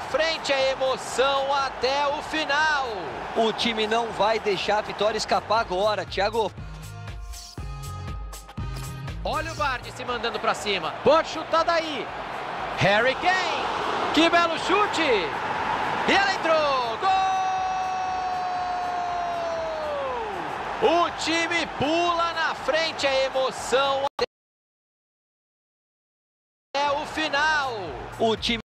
frente, a emoção até o final. O time não vai deixar a vitória escapar agora, Thiago. Olha o Vardy se mandando pra cima. Pode chutar daí. Harry Kane. Que belo chute. E ela entrou. Gol! O time pula na frente, a emoção até o final. O time